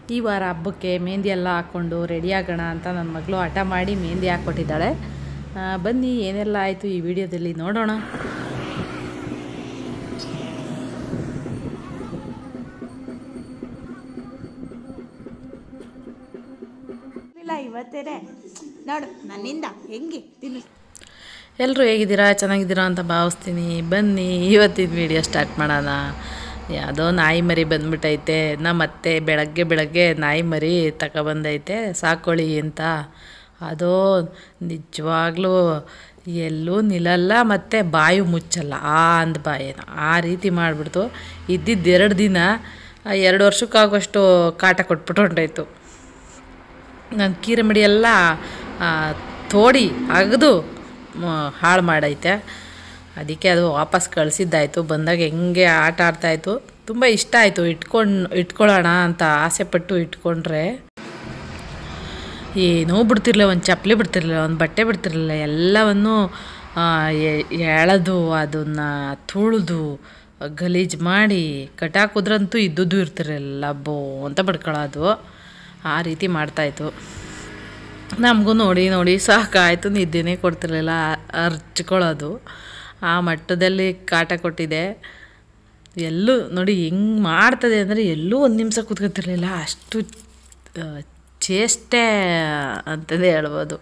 ಈ ವಾರ ಹಬ್ಬಕ್ಕೆ ಮೆಹಂದಿ ಎಲ್ಲ ಹಾಕ್ಕೊಂಡು ರೆಡಿ ಆಗೋಣ ಅಂತ ನನ್ನ ಮಗಳು ಹಠ ಮಾಡಿ ಮೆಹಂದಿ ಹಾಕ್ಕೊಟ್ಟಿದ್ದಾಳೆ. ಬನ್ನಿ ಏನೆಲ್ಲ ಆಯಿತು ಈ ವಿಡಿಯೋದಲ್ಲಿ ನೋಡೋಣ. ಇವತ್ತೇನೆ ನೋಡು ನನ್ನಿಂದ ಹೆಂಗೆ ತಿನ್ನು. ಎಲ್ಲರೂ ಹೇಗಿದ್ದೀರಾ, ಚೆನ್ನಾಗಿದ್ದೀರಾ ಅಂತ ಭಾವಿಸ್ತೀನಿ. ಬನ್ನಿ ಇವತ್ತಿನ ವಿಡಿಯೋ ಸ್ಟಾರ್ಟ್ ಮಾಡೋಣ. ಯಾವುದೋ ನಾಯಿ ಮರಿ ಬಂದ್ಬಿಟ್ಟೈತೆ. ನಮ್ಮತ್ತೆ ಬೆಳಗ್ಗೆ ನಾಯಿ ಮರಿ ತಗೊಬಂದೈತೆ ಸಾಕೊಳ್ಳಿ ಅಂತ. ಅದು ನಿಜವಾಗ್ಲೂ ಎಲ್ಲೂ ನಿಲ್ಲಲ್ಲ ಮತ್ತು ಬಾಯಿ ಮುಚ್ಚಲ್ಲ, ಅಂದ ಬಾಯಿನ ಆ ರೀತಿ ಮಾಡಿಬಿಡ್ತು. ಇದ್ದಿದ್ದು 2 ದಿನ 2 ವರ್ಷಕ್ಕಾಗೋಷ್ಟು ಕಾಟ ಕೊಟ್ಬಿಟ್ಟು ಹೊಂಟೋಯ್ತು. ನನ್ನ ಕೀರೆ ಮಡಿ ಎಲ್ಲ ತೋಡಿ ಅಗದು ಹಾಳು ಮಾಡೈತೆ. ಅದಕ್ಕೆ ಅದು ವಾಪಸ್ ಕಳಿಸಿದ್ದಾಯಿತು. ಬಂದಾಗ ಹೆಂಗೆ ಆಟ ಆಡ್ತಾಯಿತ್ತು, ತುಂಬ ಇಷ್ಟ ಆಯಿತು. ಇಟ್ಕೊಳ್ಳೋಣ ಅಂತ ಆಸೆಪಟ್ಟು ಇಟ್ಕೊಂಡ್ರೆ ಏನೂ ಬಿಡ್ತಿರ್ಲಿಲ್ಲ, ಒಂದು ಚಪ್ಪಲಿ ಬಿಡ್ತಿರ್ಲಿಲ್ಲ, ಒಂದು ಬಟ್ಟೆ ಬಿಡ್ತಿರ್ಲಿಲ್ಲ. ಎಲ್ಲವನ್ನು ಎಳೆದು ಅದನ್ನು ತುಳಿದು ಗಲೀಜು ಮಾಡಿ ಕಟಾಕುದ್ರಂತೂ ಇದ್ದದ್ದು ಇರ್ತಿರಲಿಲ್ಲ. ಬೋ ಅಂತ ಬಡ್ಕೊಳ್ಳೋದು, ಆ ರೀತಿ ಮಾಡ್ತಾಯಿತ್ತು. ನಮಗೂ ನೋಡಿ ಸಾಕಾಯಿತು, ನಿದ್ದೆನೇ ಕೊಡ್ತಿರ್ಲಿಲ್ಲ, ಅರ್ಚ್ಕೊಳ್ಳೋದು. ಆ ಮಟ್ಟದಲ್ಲಿ ಕಾಟ ಕೊಟ್ಟಿದೆ. ಎಲ್ಲೂ ನೋಡಿ ಹೆಂಗೆ ಮಾಡ್ತದೆ ಅಂದರೆ ಎಲ್ಲೂ 1 ನಿಮಿಷ ಕೂತ್ಕೊತಿರ್ಲಿಲ್ಲ. ಅಷ್ಟು ಚೇಷ್ಟೆ ಅಂತಲೇ ಹೇಳ್ಬೋದು.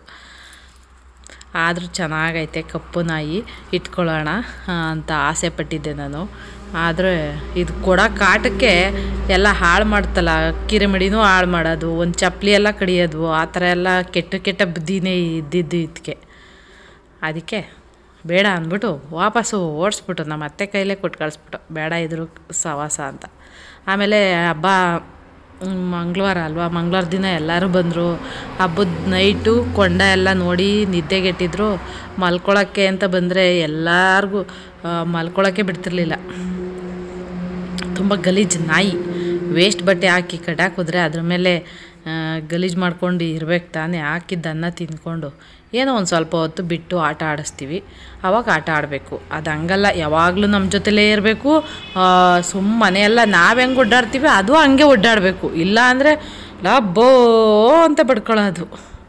ಆದರೂ ಚೆನ್ನಾಗೈತೆ. ಕಪ್ಪು ನಾಯಿ ಇಟ್ಕೊಳ್ಳೋಣ ಅಂತ ಆಸೆ ಪಟ್ಟಿದ್ದೆ ನಾನು. ಆದರೆ ಇದು ಕೊಡೋ ಕಾಟಕ್ಕೆ ಎಲ್ಲ ಹಾಳು ಮಾಡ್ತಲ್ಲ. ಕೀರೆ ಮಡಿನೂ ಹಾಳು ಮಾಡೋದು, ಒಂದು ಚಪ್ಪಲಿ ಎಲ್ಲ ಕಡಿಯೋದು, ಆ ಥರ ಎಲ್ಲ ಕೆಟ್ಟ ಬುದ್ಧಿನೇ ಇದ್ದಿದ್ದು ಇದಕ್ಕೆ. ಅದಕ್ಕೆ ಬೇಡ ಅಂದ್ಬಿಟ್ಟು ವಾಪಸ್ಸು ಓಡಿಸ್ಬಿಟ್ಟು ನಮ್ಮ ಅತ್ತೆ ಕೈಲೇ ಕೊಟ್ಟು ಕಳಿಸ್ಬಿಟ್ಟು, ಬೇಡ ಇದ್ರು ಸವಾಸ ಅಂತ. ಆಮೇಲೆ ಹಬ್ಬ ಮಂಗಳವಾರ ಅಲ್ವಾ, ಮಂಗಳವಾರ ದಿನ ಎಲ್ಲರೂ ಬಂದರು. ಹಬ್ಬದ ನೈಟು ಕೊಂಡ ಎಲ್ಲ ನೋಡಿ ನಿದ್ದೆಗೆಟ್ಟಿದ್ರು. ಮಲ್ಕೊಳ್ಳೋಕ್ಕೆ ಅಂತ ಬಂದರೆ ಎಲ್ಲರಿಗೂ ಮಲ್ಕೊಳ್ಳೋಕ್ಕೆ ಬಿಡ್ತಿರ್ಲಿಲ್ಲ. ತುಂಬ ಗಲೀಜು ನಾಯಿ. ವೇಸ್ಟ್ ಬಟ್ಟೆ ಹಾಕಿ ಕಟಾಕಿದ್ರೆ ಅದ್ರ ಮೇಲೆ ಗಲೀಜು ಮಾಡ್ಕೊಂಡು ಇರ್ಬೇಕು ತಾನೇ. ಹಾಕಿದ್ದು ಅನ್ನ ತಿಂದ್ಕೊಂಡು ಏನೋ ಒಂದು ಸ್ವಲ್ಪ ಹೊತ್ತು ಬಿಟ್ಟು ಆಟ ಆಡಿಸ್ತೀವಿ, ಆವಾಗ ಆಟ ಆಡಬೇಕು. ಅದು ಹಂಗಲ್ಲ, ಯಾವಾಗಲೂ ನಮ್ಮ ಜೊತೆಲೇ ಇರಬೇಕು. ಮನೆಯೆಲ್ಲ ನಾವು ಹೆಂಗೆ ಒಡ್ಡಾಡ್ತೀವಿ ಅದು ಹಂಗೆ ಒಡ್ಡಾಡಬೇಕು. ಇಲ್ಲ ಅಂದರೆ ಲಬ್ಬೋ ಅಂತ ಬಡ್ಕೊಳ್ಳೋದು,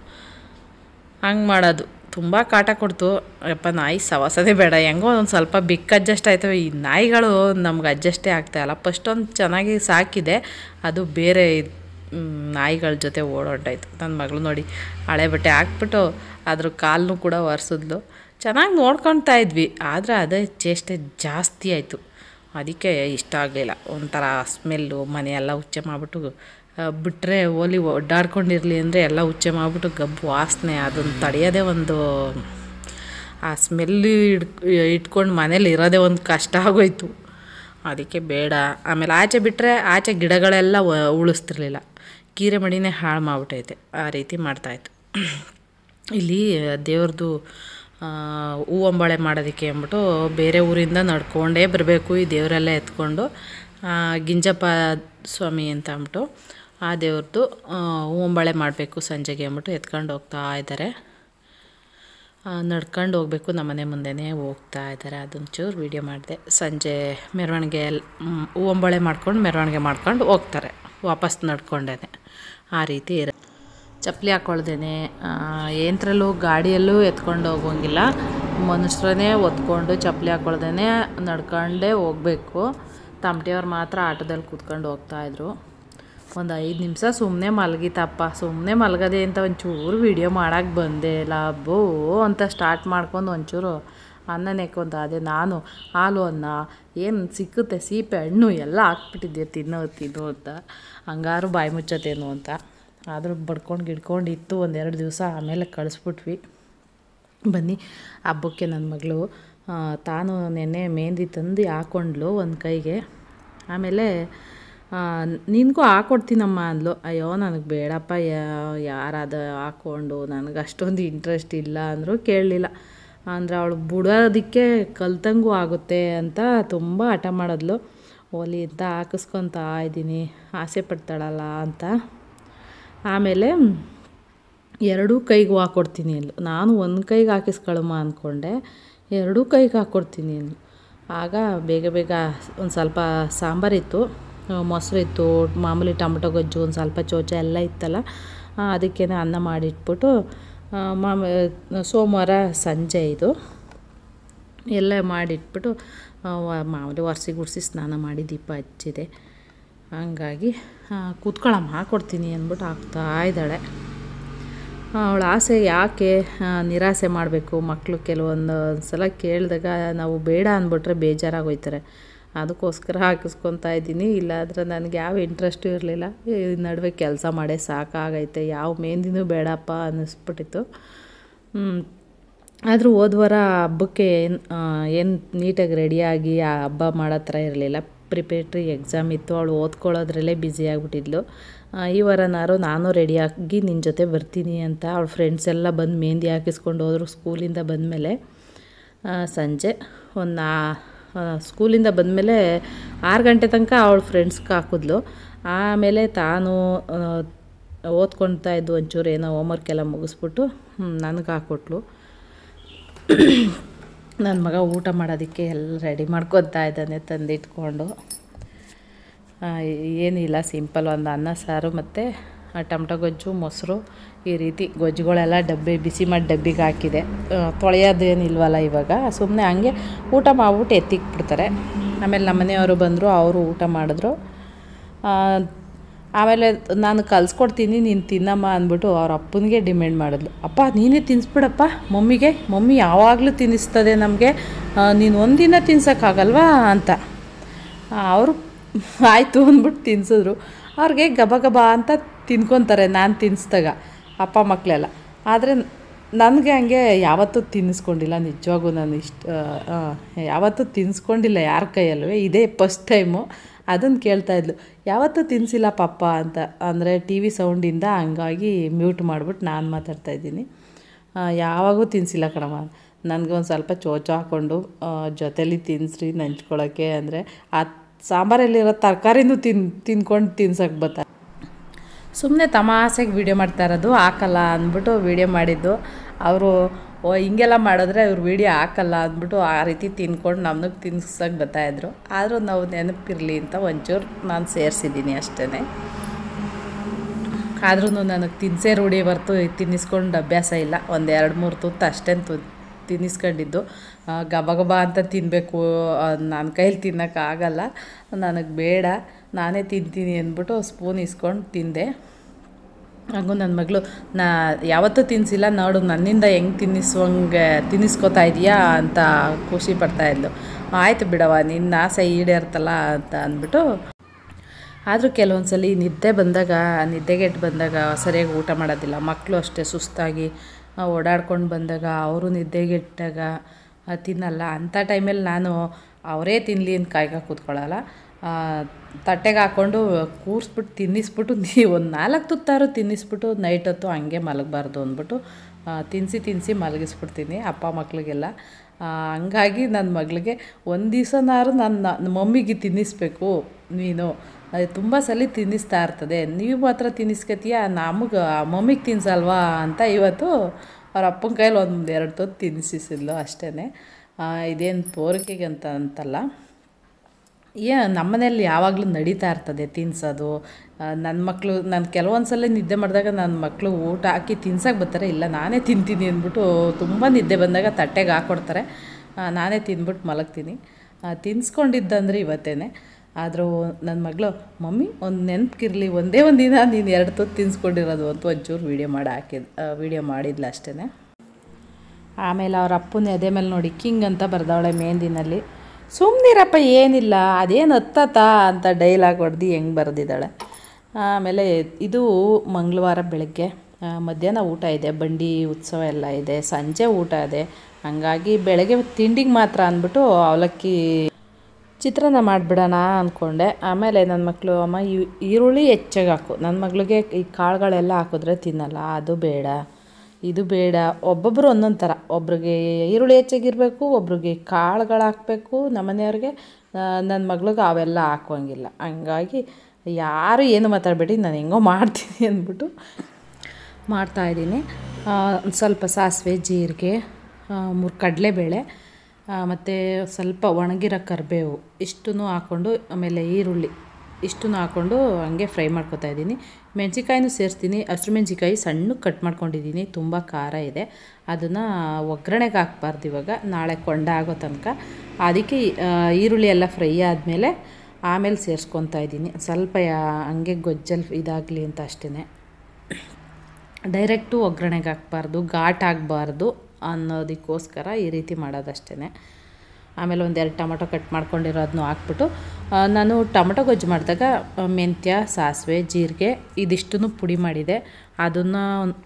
ಹಂಗೆ ಮಾಡೋದು. ತುಂಬ ಕಾಟ ಕೊಡ್ತು. ಯಪ್ಪ ನಾಯಿ ಸವಾಸದೇ ಬೇಡ. ಹೆಂಗೋ ಒಂದು ಸ್ವಲ್ಪ ಬಿಕ್ ಅಡ್ಜಸ್ಟ್ ಆಯ್ತವೆ. ಈ ನಾಯಿಗಳು ನಮ್ಗೆ ಅಡ್ಜಸ್ಟೇ ಆಗ್ತಾಯಿಲ್ಲ. ಫಸ್ಟೊಂದು ಚೆನ್ನಾಗಿ ಸಾಕಿದೆ, ಅದು ಬೇರೆ ನಾಯಿಗಳ ಜೊತೆ ಓಡಾಡ್ತಾಯಿತ್ತು. ನನ್ನ ಮಗಳು ನೋಡಿ ಹಳೆ ಬಟ್ಟೆ ಹಾಕ್ಬಿಟ್ಟು ಅದ್ರ ಕಾಲನ್ನು ಕೂಡ ಒರೆಸಿದ್ಲು. ಚೆನ್ನಾಗಿ ನೋಡ್ಕೊಳ್ತಾ ಇದ್ವಿ. ಆದರೆ ಅದೇ ಚೇಷ್ಟೆ ಜಾಸ್ತಿ ಆಯಿತು. ಅದಕ್ಕೆ ಇಷ್ಟ ಆಗಲಿಲ್ಲ. ಒಂಥರ ಸ್ಮೆಲ್ಲು, ಮನೆಯೆಲ್ಲ ಉಚ್ಚೆ ಮಾಡಿಬಿಟ್ಟು ಬಿಟ್ಟರೆ ಓಲಿ ಒಡ್ಡಾಡ್ಕೊಂಡಿರಲಿ ಅಂದರೆ ಎಲ್ಲ ಉಚ್ಚೆ ಮಾಡಿಬಿಟ್ಟು ಗಬ್ಬು ವಾಸನೆ. ಅದನ್ನು ತಡೆಯೋದೇ ಒಂದು, ಆ ಸ್ಮೆಲ್ಲು ಇಟ್ಕೊಂಡು ಮನೇಲಿ ಇರೋದೇ ಒಂದು ಕಷ್ಟ ಆಗೋಯ್ತು. ಅದಕ್ಕೆ ಬೇಡ. ಆಮೇಲೆ ಆಚೆ ಬಿಟ್ಟರೆ ಆಚೆ ಗಿಡಗಳೆಲ್ಲ ಉಳಿಸ್ತಿರ್ಲಿಲ್ಲ. ಕೀರೆ ಮಡಿನೇ ಹಾಳು ಮಾಡಿಬಿಟ್ಟೈತೆ. ಆ ರೀತಿ ಮಾಡ್ತಾಯಿತ್ತು. ಇಲ್ಲಿ ದೇವ್ರದ್ದು ಹೂವಂಬಾಳೆ ಮಾಡೋದಕ್ಕೆ ಅಂದ್ಬಿಟ್ಟು ಬೇರೆ ಊರಿಂದ ನಡ್ಕೊಂಡೇ ಬರಬೇಕು. ಈ ದೇವರೆಲ್ಲ ಎತ್ಕೊಂಡು ಗಿಂಜಪ್ಪ ಸ್ವಾಮಿ ಅಂತ ಅಂದ್ಬಿಟ್ಟು ಆ ದೇವ್ರದ್ದು ಹೂವಂಬಾಳೆ ಮಾಡಬೇಕು ಸಂಜೆಗೆ ಅಂದ್ಬಿಟ್ಟು ಎತ್ಕೊಂಡು ಹೋಗ್ತಾ ಇದ್ದಾರೆ. ನಡ್ಕೊಂಡು ಹೋಗಬೇಕು. ನಮ್ಮನೆ ಮುಂದೆನೇ ಹೋಗ್ತಾ ಇದ್ದಾರೆ. ಅದೊಂಚೂರು ವೀಡಿಯೋ ಮಾಡಿದೆ. ಸಂಜೆ ಮೆರವಣಿಗೆ ಹೂವಂಬಾಳೆ ಮಾಡ್ಕೊಂಡು ಮೆರವಣಿಗೆ ಮಾಡ್ಕೊಂಡು ಹೋಗ್ತಾರೆ ವಾಪಸ್ ನಡ್ಕೊಂಡೇ. ಆ ರೀತಿ ಇರುತ್ತೆ. ಚಪ್ಪಲಿ ಹಾಕ್ಕೊಳ್ದೇನೆ ಏನತ್ರಲ್ಲೂ ಗಾಡಿಯಲ್ಲೂ ಎತ್ಕೊಂಡು ಹೋಗೋಂಗಿಲ್ಲ. ಮನುಷ್ಯರನ್ನೇ ಒತ್ಕೊಂಡು ಚಪ್ಪಲಿ ಹಾಕ್ಕೊಳ್ದೇನೆ ನಡ್ಕೊಂಡೇ ಹೋಗಬೇಕು. ತಮಟಿಯವ್ರು ಮಾತ್ರ ಆಟೋದಲ್ಲಿ ಕೂತ್ಕೊಂಡು ಹೋಗ್ತಾಯಿದ್ರು. ಒಂದು 5 ನಿಮಿಷ ಸುಮ್ಮನೆ ಮಲಗಿತಪ್ಪ. ಸುಮ್ಮನೆ ಮಲಗದೆ ಅಂತ ಒಂಚೂರು ವೀಡಿಯೋ ಮಾಡೋಕ್ಕೆ ಬಂದೆ. ಲಾಭೋ ಅಂತ ಸ್ಟಾರ್ಟ್ ಮಾಡ್ಕೊಂಡು ಒಂಚೂರು ಅನ್ನ ನೆಕ್ಕೊಂತ ಅದೇ ನಾನು ಹಾಲು ಅನ್ನ ಏನು ಸಿಕ್ಕುತ್ತೆ ಸೀಪೆ ಹಣ್ಣು ಎಲ್ಲ ಹಾಕ್ಬಿಟ್ಟಿದ್ದೆ ತಿನ್ನೋ ಅಂತ. ಹಂಗಾರು ಬಾಯಿ ಮುಚ್ಚತ್ತೇನು ಅಂತ. ಆದರೂ ಗಿಡ್ಕೊಂಡು ಇತ್ತು 1-2 ದಿವಸ. ಆಮೇಲೆ ಕಳಿಸ್ಬಿಟ್ವಿ. ಬನ್ನಿ ಹಬ್ಬಕ್ಕೆ ನನ್ನ ಮಗಳು ತಾನು ನೆನ್ನೆ ಮೆಹಂದಿ ತಂದು ಹಾಕ್ಕೊಂಡ್ಲು ಒಂದು ಕೈಗೆ. ಆಮೇಲೆ ನಿನಗೂ ಹಾಕ್ಕೊಡ್ತೀನಮ್ಮ ಅಂದ್ಲು. ಅಯ್ಯೋ ನನಗೆ ಬೇಡಪ್ಪ, ಯಾರಾದ ಹಾಕ್ಕೊಂಡು, ನನಗೆ ಅಷ್ಟೊಂದು ಇಂಟ್ರೆಸ್ಟ್ ಇಲ್ಲ ಅಂದರೂ ಕೇಳಲಿಲ್ಲ. ಅಂದರೆ ಅವಳು ಬಿಡೋದಕ್ಕೆ ಕಲ್ತಂಗೂ ಆಗುತ್ತೆ ಅಂತ ತುಂಬ ಹಠ ಮಾಡಿದ್ಲು. ಓಲಿ ಅಂತ ಹಾಕಿಸ್ಕೊತಾ ಇದ್ದೀನಿ, ಆಸೆ ಪಡ್ತಾಳಲ್ಲ ಅಂತ. ಆಮೇಲೆ 2 ಕೈಗೂ ಹಾಕ್ಕೊಡ್ತೀನಿ ಅಂದ್ಲು. ನಾನು ಒಂದು ಕೈಗೆ ಹಾಕಿಸ್ಕೊಳಮ್ಮ ಅಂದ್ಕೊಂಡೆ, 2 ಕೈಗೆ ಹಾಕ್ಕೊಡ್ತೀನಿ ಅಂದ್ಲು. ಆಗ ಬೇಗ ಒಂದು ಸ್ವಲ್ಪ ಸಾಂಬಾರಿತ್ತು, ಮೊಸರು ಇತ್ತು, ಮಾಮೂಲಿ ಟೊಮಟೊ ಗೊಜ್ಜು, ಒಂದು ಸ್ವಲ್ಪ ಚೋಚ ಎಲ್ಲ ಇತ್ತಲ್ಲ, ಅದಕ್ಕೇ ಅನ್ನ ಮಾಡಿಟ್ಬಿಟ್ಟು ಸೋಮವಾರ ಸಂಜೆ ಇದು ಎಲ್ಲ ಮಾಡಿಟ್ಬಿಟ್ಟು ಮಾಮೂಲಿ ಒರೆಸಿ ಗುಡಿಸಿ ಸ್ನಾನ ಮಾಡಿ ದೀಪ ಹಚ್ಚಿದೆ. ಹಂಗಾಗಿ ಕೂತ್ಕೊಳ್ಳಮ್ಮ ಹಾಕ್ಕೊಡ್ತೀನಿ ಅಂದ್ಬಿಟ್ಟು ಹಾಕ್ತಾಯಿದ್ದಾಳೆ. ಅವಳ ಆಸೆ ಯಾಕೆ ನಿರಾಸೆ ಮಾಡಬೇಕು? ಮಕ್ಕಳು ಕೆಲವೊಂದು ಸಲ ಕೇಳಿದಾಗ ನಾವು ಬೇಡ ಅಂದ್ಬಿಟ್ರೆ ಬೇಜಾರಾಗೋಯ್ತಾರೆ. ಅದಕ್ಕೋಸ್ಕರ ಹಾಕಿಸ್ಕೊತಾ ಇದ್ದೀನಿ. ಇಲ್ಲಾಂದ್ರೆ ನನಗೆ ಯಾವ ಇಂಟ್ರೆಸ್ಟು ಇರಲಿಲ್ಲ. ಈ ನಡುವೆ ಕೆಲಸ ಮಾಡೇ ಸಾಕಾಗೈತೆ, ಯಾವ ಮೆಹಂದಿನೂ ಬೇಡಪ್ಪ ಅನ್ನಿಸ್ಬಿಟ್ಟಿತ್ತು. ಆದರೂ ಹೋದ ವಾರ ಹಬ್ಬಕ್ಕೆ ಏನು ನೀಟಾಗಿ ರೆಡಿಯಾಗಿ ಆ ಹಬ್ಬ ಮಾಡೋ ಥರ ಇರಲಿಲ್ಲ. ಪ್ರಿಪೇಟ್ರಿ ಎಕ್ಸಾಮ್ ಇತ್ತು, ಅವಳು ಓದ್ಕೊಳ್ಳೋದ್ರಲ್ಲೇ ಬ್ಯುಸಿಯಾಗಿಬಿಟ್ಟಿದ್ಲು. ಈ ವಾರನಾರು ನಾನು ರೆಡಿಯಾಗಿ ನಿನ್ನ ಜೊತೆ ಬರ್ತೀನಿ ಅಂತ ಅವಳ ಫ್ರೆಂಡ್ಸ್ ಎಲ್ಲ ಬಂದು ಮೆಹಂದಿ ಹಾಕಿಸ್ಕೊಂಡು ಹೋದರು. ಸ್ಕೂಲಿಂದ ಬಂದಮೇಲೆ ಸಂಜೆ ಸ್ಕೂಲಿಂದ ಬಂದಮೇಲೆ 6 ಗಂಟೆ ತನಕ ಅವಳ ಫ್ರೆಂಡ್ಸ್ಗೆ ಹಾಕಿದ್ಲು. ಆಮೇಲೆ ತಾನು ಓದ್ಕೊಳ್ತಾ ಇದ್ದು ಒಂಚೂರು ಏನೋ ಹೋಮ್ವರ್ಕ್ ಎಲ್ಲ ಮುಗಿಸ್ಬಿಟ್ಟು ನನಗೆ ಹಾಕ್ಕೊಟ್ಲು. ನನ್ನ ಮಗ ಊಟ ಮಾಡೋದಕ್ಕೆ ಎಲ್ಲ ರೆಡಿ ಮಾಡ್ಕೊತಾ ಇದ್ದಾನೆ ತಂದಿಟ್ಕೊಂಡು. ಏನಿಲ್ಲ, ಸಿಂಪಲ್ ಒಂದು ಅನ್ನ ಸಾರು ಮತ್ತು ಟೊಮಟೊ ಗೊಜ್ಜು, ಮೊಸರು, ಈ ರೀತಿ ಗೊಜ್ಜುಗಳೆಲ್ಲ ಬಿಸಿ ಮಾಡಿ ಡಬ್ಬಿಗೆ ಹಾಕಿದೆ. ತೊಳೆಯೋದೇನಿಲ್ವಲ್ಲ ಇವಾಗ, ಸುಮ್ಮನೆ ಹಂಗೆ ಊಟ ಮಾಡ್ಬಿಟ್ಟು ಎತ್ತಿಕ್ಬಿಡ್ತಾರೆ. ಆಮೇಲೆ ನಮ್ಮ ಮನೆಯವರು ಬಂದರು, ಅವರು ಊಟ ಮಾಡಿದ್ರು. ಆಮೇಲೆ ನಾನು ಕಲಿಸ್ಕೊಡ್ತೀನಿ, ನೀನು ತಿನ್ನಮ್ಮ ಅಂದ್ಬಿಟ್ಟು ಅವ್ರ ಅಪ್ಪನಿಗೆ ಡಿಮ್ಯಾಂಡ್ ಮಾಡಿದ್ಲು. ಅಪ್ಪ ನೀನೇ ತಿನ್ನಿಸ್ಬಿಡಪ್ಪ ಮಮ್ಮಿಗೆ, ಮಮ್ಮಿ ಯಾವಾಗಲೂ ತಿನ್ನಿಸ್ತದೆ ನಮಗೆ, ನೀನು ಒಂದಿನ ತಿನ್ಸೋಕ್ಕಾಗಲ್ವಾ ಅಂತ. ಅವರು ಆಯಿತು ಅಂದ್ಬಿಟ್ಟು ತಿನ್ಸಿದ್ರು. ಅವ್ರಿಗೆ ಗಬ ಗಬ ಅಂತ ತಿನ್ಕೊತಾರೆ ನಾನು ತಿನ್ನಿಸ್ದಾಗ, ಅಪ್ಪ ಮಕ್ಕಳೆಲ್ಲ. ಆದರೆ ನನಗೆ ಹಂಗೆ ಯಾವತ್ತೂ ತಿನ್ನಿಸ್ಕೊಂಡಿಲ್ಲ. ನಿಜವಾಗೂ ನಾನು ಯಾವತ್ತೂ ತಿನ್ನಿಸ್ಕೊಂಡಿಲ್ಲ ಯಾರ ಕೈಯಲ್ಲೂ. ಇದೇ ಫಸ್ಟ್ ಟೈಮು. ಅದನ್ನು ಕೇಳ್ತಾಯಿದ್ಲು, ಯಾವತ್ತೂ ತಿನ್ನಿಸಿಲ್ಲ ಪಪ್ಪ ಅಂತ. ಅಂದರೆ ಟಿ ವಿ ಸೌಂಡಿಂದ ಹಂಗಾಗಿ ಮ್ಯೂಟ್ ಮಾಡಿಬಿಟ್ಟು ನಾನು ಮಾತಾಡ್ತಾಯಿದ್ದೀನಿ. ಯಾವಾಗೂ ತಿನ್ನಿಸಿಲ್ಲ ಕಣಮ್ಮ. ನನಗೆ ಒಂದು ಸ್ವಲ್ಪ ಚೋಚ ಹಾಕ್ಕೊಂಡು ಜೊತೇಲಿ ತಿನ್ನಿಸ್ರಿ ನಂಚ್ಕೊಳ್ಳೋಕ್ಕೆ ಅಂದರೆ ಆ ಸಾಂಬಾರಲ್ಲಿರೋ ತರಕಾರಿನೂ ತಿನ್ಕೊಂಡು ತಿನ್ಸೋಕ್ಕೆ ಬರ್ತಾರೆ. ಸುಮ್ಮನೆ ತಮಾಸೆಗೆ ವೀಡಿಯೋ ಮಾಡ್ತಾ ಇರೋದು, ಹಾಕಲ್ಲ ಅಂದ್ಬಿಟ್ಟು ವೀಡಿಯೋ ಮಾಡಿದ್ದು. ಅವರು ಹಿಂಗೆಲ್ಲ ಮಾಡಿದ್ರೆ ಇವ್ರು ವೀಡಿಯೋ ಹಾಕಲ್ಲ ಅಂದ್ಬಿಟ್ಟು ಆ ರೀತಿ ತಿನ್ಕೊಂಡು ನಮಗೆ ತಿನ್ಸೋಕ್ಕೆ ಬರ್ತಾಯಿದ್ರು. ಆದರೂ ನಾವು ನೆನಪಿರಲಿ ಅಂತ ಒಂಚೂರು ನಾನು ಸೇರಿಸಿದ್ದೀನಿ ಅಷ್ಟೇ. ಆದ್ರೂ ನನಗೆ ತಿನ್ಸೇ ರೂಢಿ ಹೊರ್ತು ತಿನ್ನಿಸ್ಕೊಂಡು ಅಭ್ಯಾಸ ಇಲ್ಲ. 1-2-3 ತುತ್ತು ಅಷ್ಟೇ ತಿನ್ನಿಸ್ಕೊಂಡಿದ್ದು. ಗಬ ಗಬ ಅಂತ ತಿನ್ನಬೇಕು, ನನ್ನ ಕೈಲಿ ತಿನ್ನೋಕ್ಕಾಗಲ್ಲ, ನನಗೆ ಬೇಡ, ನಾನೇ ತಿಂತೀನಿ ಅಂದ್ಬಿಟ್ಟು ಸ್ಪೂನ್ ಇಸ್ಕೊಂಡು ತಿಂದೆ. ಹಾಗೂ ನನ್ನ ಮಗಳು ಯಾವತ್ತೂ ತಿನ್ನಿಸಿಲ್ಲ, ನೋಡು ನನ್ನಿಂದ ಹೆಂಗೆ ತಿನ್ನಿಸ್ಕೋತಾ ಇದೆಯಾ ಅಂತ ಖುಷಿ ಪಡ್ತಾಯಿದ್ಲು. ಆಯಿತು ಬಿಡವ, ನಿನ್ನ ಆಸೆ ಈಡೇರ್ತಲ್ಲ ಅಂತ ಅಂದ್ಬಿಟ್ಟು. ಆದರೂ ಕೆಲವೊಂದು ಸಲ ನಿದ್ದೆಗೆಟ್ಟು ಬಂದಾಗ ಸರಿಯಾಗಿ ಊಟ ಮಾಡೋದಿಲ್ಲ. ಮಕ್ಕಳು ಅಷ್ಟೇ ಸುಸ್ತಾಗಿ ಓಡಾಡ್ಕೊಂಡು ಬಂದಾಗ, ಅವರು ನಿದ್ದೆಗೆಟ್ಟಾಗ ತಿನ್ನಲ್ಲ. ಅಂಥ ಟೈಮಲ್ಲಿ ನಾನು ಅವರೇ ತಿನ್ನಲಿ ಅಂತ ಕಾಯ್ಕೊಂಡು ಕೂತ್ಕೊಳ್ಳಲ್ಲ. ತಟ್ಟೆಗೆ ಹಾಕ್ಕೊಂಡು ಕೂರಿಸ್ಬಿಟ್ಟು ತಿನ್ನಿಸ್ಬಿಟ್ಟು ಒಂದು 4 ತುತ್ತಾರು ತಿನ್ನಿಸ್ಬಿಟ್ಟು ನೈಟ್ ಹೊತ್ತು ಹಂಗೆ ಮಲಗಬಾರ್ದು ಅಂದ್ಬಿಟ್ಟು ತಿನ್ನಿಸಿ ಮಲಗಿಸ್ಬಿಡ್ತೀನಿ ಅಪ್ಪ ಮಕ್ಕಳಿಗೆಲ್ಲ. ಹಂಗಾಗಿ ನನ್ನ ಮಗಳಿಗೆ ಒಂದು ದಿವಸನಾರು ನನ್ನ ಮಮ್ಮಿಗೆ ತಿನ್ನಿಸ್ಬೇಕು ನೀನು, ತುಂಬ ಸಲ ತಿನ್ನಿಸ್ತಾ ಇರ್ತದೆ, ನೀವು ಮಾತ್ರ ತಿನ್ನಿಸ್ಕೊತೀಯ, ನಮಗೆ ಮಮ್ಮಿಗೆ ತಿನ್ಸಲ್ವಾ ಅಂತ ಇವತ್ತು ಅವ್ರ ಅಪ್ಪನ ಕೈಲಿ 1-2 ತುತ್ತು ತಿನ್ನಿಸಿದ್ಲು ಅಷ್ಟೇ. ಇದೇನು ತೋರಿಕೆಗೆ ಅಂತಲ್ಲ, ನಮ್ಮ ಮನೇಲಿ ಯಾವಾಗಲೂ ನಡೀತಾ ಇರ್ತದೆ ತಿನ್ನಿಸೋದು. ನನ್ನ ಮಕ್ಕಳು, ನಾನು ಕೆಲವೊಂದು ಸಲ ನಿದ್ದೆ ಮಾಡಿದಾಗ ನನ್ನ ಮಕ್ಕಳು ಊಟ ಹಾಕಿ ತಿನ್ಸೋಕೆ ಬರ್ತಾರೆ, ಇಲ್ಲ ನಾನೇ ತಿಂತೀನಿ ಅಂದ್ಬಿಟ್ಟು ತುಂಬ ನಿದ್ದೆ ಬಂದಾಗ ತಟ್ಟೆಗೆ ಹಾಕ್ಕೊಡ್ತಾರೆ, ನಾನೇ ತಿಂದ್ಬಿಟ್ಟು ಮಲಗ್ತೀನಿ. ತಿನ್ನಿಸ್ಕೊಂಡಿದ್ದಂದ್ರೆ ಇವತ್ತೇ. ಆದರೂ ನನ್ನ ಮಗಳು, ಮಮ್ಮಿ ಒಂದು ನೆನಪಿಗಿರಲಿ, ಒಂದೇ ಒಂದು ದಿನ ನೀನು 2 ತುತ್ತು ತಿನ್ನಿಸ್ಕೊಂಡಿರೋದು ಅಂತ ಒಂಚೂರು ವೀಡಿಯೋ ಮಾಡಿದ್ಲು ಅಷ್ಟೇ. ಆಮೇಲೆ ಅವ್ರ ಅಪ್ಪನ ಎದೆ ಮೇಲೆ ನೋಡಿ ಕಿಂಗ್ ಅಂತ ಬರ್ದವಳೆ ಮೆಹಂದಿನಲ್ಲಿ. ಸುಮ್ಮನಿರಪ್ಪ ಏನಿಲ್ಲ, ಅದೇನು ಹತ್ತತಾ ಅಂತ ಡೈಲಾಗ್ ಹೊಡೆದು ಹೆಂಗೆ ಬರೆದಿದ್ದಾಳೆ. ಆಮೇಲೆ ಇದು ಮಂಗಳವಾರ ಬೆಳಗ್ಗೆ ಮಧ್ಯಾಹ್ನ ಊಟ ಇದೆ, ಬಂಡಿ ಉತ್ಸವ ಎಲ್ಲ ಇದೆ, ಸಂಜೆ ಊಟ ಇದೆ. ಹಾಗಾಗಿ ಬೆಳಗ್ಗೆ ತಿಂಡಿಗೆ ಮಾತ್ರ ಅಂದ್ಬಿಟ್ಟು ಅವಲಕ್ಕಿ ಚಿತ್ರಾನ್ನ ಮಾಡಿಬಿಡೋಣ ಅಂದ್ಕೊಂಡೆ. ಆಮೇಲೆ ನನ್ನ ಮಕ್ಕಳು, ಅಮ್ಮ ಈರುಳ್ಳಿ ಹೆಚ್ಚಾಗಿ ಹಾಕು, ನನ್ನ ಮಗಳಿಗೆ ಈ ಕಾಳುಗಳೆಲ್ಲ ಹಾಕಿದ್ರೆ ತಿನ್ನಲ್ಲ, ಅದು ಬೇಡ ಇದು ಬೇಡ. ಒಬ್ಬೊಬ್ಬರು ಒಂದೊಂದು ಥರ, ಒಬ್ರಿಗೆ ಈರುಳ್ಳಿ ಹೆಚ್ಚಾಗಿರಬೇಕು, ಒಬ್ರಿಗೆ ಕಾಳುಗಳು ಹಾಕಬೇಕು. ನಮ್ಮನೆಯವ್ರಿಗೆ, ನನ್ನ ಮಗಳಿಗೆ ಅವೆಲ್ಲ ಹಾಕುವಂಗಿಲ್ಲ. ಹಂಗಾಗಿ ಯಾರು ಏನು ಮಾತಾಡಬೇಡಿ, ನಾನು ಹೆಂಗೋ ಮಾಡ್ತೀನಿ ಅಂದ್ಬಿಟ್ಟು ಮಾಡ್ತಾಯಿದ್ದೀನಿ. ಸ್ವಲ್ಪ ಸಾಸಿವೆ, ಜೀರಿಗೆ, 3 ಕಡಲೆಬೇಳೆ ಮತ್ತು ಸ್ವಲ್ಪ ಒಣಗಿರೋ ಕರಿಬೇವು ಇಷ್ಟನ್ನು ಹಾಕ್ಕೊಂಡು, ಆಮೇಲೆ ಈರುಳ್ಳಿ ಇಷ್ಟನ್ನು ಹಾಕ್ಕೊಂಡು ಹಂಗೆ ಫ್ರೈ ಮಾಡ್ಕೊತಾ ಇದ್ದೀನಿ. ಮೆಣಸಿಕಾಯಿನೂ ಸೇರಿಸ್ತೀನಿ. ಹಸಿರು ಮೆಣಸಿಕಾಯಿ ಸಣ್ಣಕ್ಕೆ ಕಟ್ ಮಾಡ್ಕೊಂಡಿದ್ದೀನಿ, ತುಂಬ ಖಾರ ಇದೆ. ಅದನ್ನು ಒಗ್ಗರಣೆಗೆ ಹಾಕ್ಬಾರ್ದು ಇವಾಗ, ನಾಳೆ ಕೊಂಡ ಆಗೋ ತನಕ. ಅದಕ್ಕೆ ಈರುಳ್ಳಿ ಎಲ್ಲ ಫ್ರೈ ಆದಮೇಲೆ ಆಮೇಲೆ ಸೇರಿಸ್ಕೊತಾ ಇದ್ದೀನಿ. ಸ್ವಲ್ಪ ಹಂಗೆ ಗೊಜ್ಜಲ್ಲಿ ಇದಾಗಲಿ ಅಂತ ಅಷ್ಟೇ. ಡೈರೆಕ್ಟು ಒಗ್ಗರಣೆಗೆ ಹಾಕ್ಬಾರ್ದು, ಘಾಟ್ ಆಗಬಾರ್ದು ಅನ್ನೋದಕ್ಕೋಸ್ಕರ ಈ ರೀತಿ ಮಾಡೋದಷ್ಟೇ. ಆಮೇಲೆ ಒಂದೆರಡು ಟೊಮೊಟೊ ಕಟ್ ಮಾಡ್ಕೊಂಡಿರೋದನ್ನು ಹಾಕ್ಬಿಟ್ಟು, ನಾನು ಟೊಮೊಟೊ ಗೊಜ್ಜು ಮಾಡಿದಾಗ ಮೆಂತ್ಯ, ಸಾಸಿವೆ, ಜೀರಿಗೆ ಇದಿಷ್ಟನ್ನು ಪುಡಿ ಮಾಡಿದೆ. ಅದನ್ನು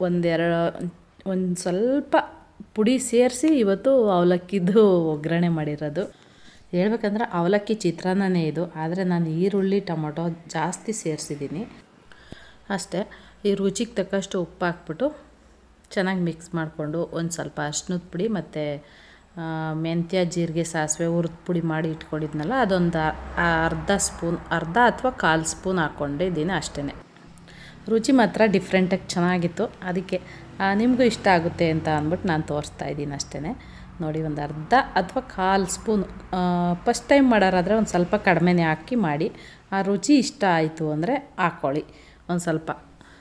ಒಂದು ಸ್ವಲ್ಪ ಪುಡಿ ಸೇರಿಸಿ ಇವತ್ತು ಅವಲಕ್ಕಿದು ಒಗ್ಗರಣೆ ಮಾಡಿರೋದು. ಹೇಳ್ಬೇಕಂದ್ರೆ ಅವಲಕ್ಕಿ ಚಿತ್ರಾನ್ನನೇ ಇದು, ಆದರೆ ನಾನು ಈರುಳ್ಳಿ ಟೊಮೊಟೊ ಜಾಸ್ತಿ ಸೇರಿಸಿದ್ದೀನಿ ಅಷ್ಟೇ. ಈ ರುಚಿಗೆ ತಕ್ಕಷ್ಟು ಉಪ್ಪು ಹಾಕ್ಬಿಟ್ಟು ಚೆನ್ನಾಗಿ ಮಿಕ್ಸ್ ಮಾಡಿಕೊಂಡು ಒಂದು ಸ್ವಲ್ಪ ಅರಿಶಿನದ ಪುಡಿ ಮತ್ತು ಮೆಂತ್ಯ, ಜೀರಿಗೆ, ಸಾಸಿವೆ ಹುರಿದು ಪುಡಿ ಮಾಡಿ ಇಟ್ಕೊಂಡಿದ್ನಲ್ಲ ಅದೊಂದು ಅರ್ಧ ಅಥವಾ 1/4 ಸ್ಪೂನ್ ಹಾಕ್ಕೊಂಡಿದ್ದೀನಿ ಅಷ್ಟೇ. ರುಚಿ ಮಾತ್ರ ಡಿಫ್ರೆಂಟಾಗಿ ಚೆನ್ನಾಗಿತ್ತು. ಅದಕ್ಕೆ ನಿಮಗೂ ಇಷ್ಟ ಆಗುತ್ತೆ ಅಂತ ಅಂದ್ಬಿಟ್ಟು ನಾನು ತೋರಿಸ್ತಾ ಇದ್ದೀನಿ ಅಷ್ಟೇ. ನೋಡಿ, ಒಂದು ಅರ್ಧ ಅಥವಾ 1/4 ಸ್ಪೂನ್. ಫಸ್ಟ್ ಟೈಮ್ ಮಾಡೋರಾದರೆ ಒಂದು ಸ್ವಲ್ಪ ಕಡಿಮೆನೇ ಹಾಕಿ ಮಾಡಿ. ಆ ರುಚಿ ಇಷ್ಟ ಆಯಿತು ಅಂದರೆ ಹಾಕ್ಕೊಳ್ಳಿ ಒಂದು ಸ್ವಲ್ಪ.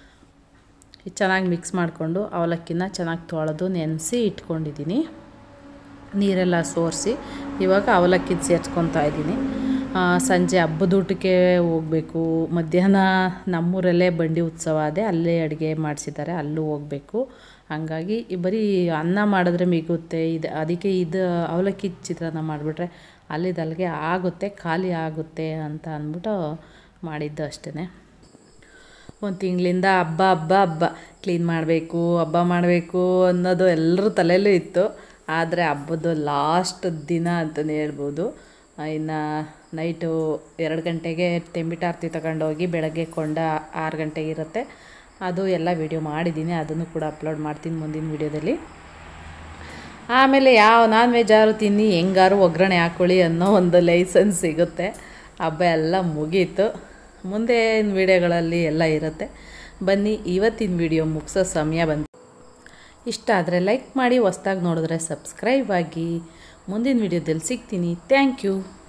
ಚೆನ್ನಾಗಿ ಮಿಕ್ಸ್ ಮಾಡಿಕೊಂಡು ಅವಲಕ್ಕಿನ ಚೆನ್ನಾಗಿ ತೊಳೆದು ನೆನೆಸಿ ಇಟ್ಕೊಂಡಿದ್ದೀನಿ, ನೀರೆಲ್ಲ ಸೋರಿಸಿ. ಇವಾಗ ಅವಲಕ್ಕಿನ ಸೇರಿಸ್ಕೊತಾ ಇದ್ದೀನಿ. ಸಂಜೆ ಹಬ್ಬದ ಊಟಕ್ಕೆ ಹೋಗಬೇಕು. ಮಧ್ಯಾಹ್ನ ನಮ್ಮೂರಲ್ಲೇ ಬಂಡಿ ಉತ್ಸವ ಅದೇ, ಅಲ್ಲೇ ಅಡುಗೆ ಮಾಡಿಸಿದ್ದಾರೆ, ಅಲ್ಲೂ ಹೋಗಬೇಕು. ಹಾಗಾಗಿ ಬರೀ ಅನ್ನ ಮಾಡಿದ್ರೆ ಮಿಗುತ್ತೆ. ಅದಕ್ಕೆ ಅವಲಕ್ಕಿ ಚಿತ್ರಾನ್ನ ಮಾಡಿಬಿಟ್ರೆ ಅಲ್ಲಿಗೆ ಆಗುತ್ತೆ, ಖಾಲಿ ಆಗುತ್ತೆ ಅಂತ ಅಂದ್ಬಿಟ್ಟು ಮಾಡಿದ್ದು ಅಷ್ಟೇ. ಒಂದು ತಿಂಗಳಿಂದ ಹಬ್ಬ ಕ್ಲೀನ್ ಮಾಡಬೇಕು, ಹಬ್ಬ ಮಾಡಬೇಕು ಅನ್ನೋದು ಎಲ್ಲರ ತಲೆಯಲ್ಲೂ ಇತ್ತು. ಆದರೆ ಹಬ್ಬದ ಲಾಸ್ಟ್ ದಿನ ಅಂತಲೇ ಹೇಳ್ಬೋದು. ಇನ್ನು ನೈಟು 2 ಗಂಟೆಗೆ ತೆಂಬಿಟಾರ್ತಿ ತಗೊಂಡೋಗಿ ಬೆಳಗ್ಗೆ ಕೊಂಡ 6 ಗಂಟೆಗೆ ಇರುತ್ತೆ. ಅದು ಎಲ್ಲ ವೀಡಿಯೋ ಮಾಡಿದ್ದೀನಿ, ಅದನ್ನು ಕೂಡ ಅಪ್ಲೋಡ್ ಮಾಡ್ತೀನಿ ಮುಂದಿನ ವೀಡಿಯೋದಲ್ಲಿ. ಆಮೇಲೆ ಯಾವ ನಾನ್ ವೆಜ್ ಯಾರು ತಿನ್ನಿ, ಹೆಂಗಾರು ಒಗ್ಗರಣೆ ಹಾಕ್ಕೊಳ್ಳಿ ಅನ್ನೋ ಒಂದು ಲೈಸೆನ್ಸ್ ಸಿಗುತ್ತೆ. ಹಬ್ಬ ಎಲ್ಲ ಮುಗೀತು. ಮುಂದಿನ ವೀಡಿಯೋಗಳಲ್ಲಿ ಎಲ್ಲ ಇರುತ್ತೆ. ಬನ್ನಿ, ಇವತ್ತಿನ ವೀಡಿಯೋ ಮುಗಿಸೋ ಸಮಯ ಬಂತು. ಇಷ್ಟ ಆದರೆ ಲೈಕ್ ಮಾಡಿ, ಹೊಸ್ದಾಗಿ ನೋಡಿದ್ರೆ ಸಬ್ಸ್ಕ್ರೈಬ್ ಆಗಿ. ಮುಂದಿನ ವೀಡಿಯೋದಲ್ಲಿ ಸಿಗ್ತೀನಿ. Thank you.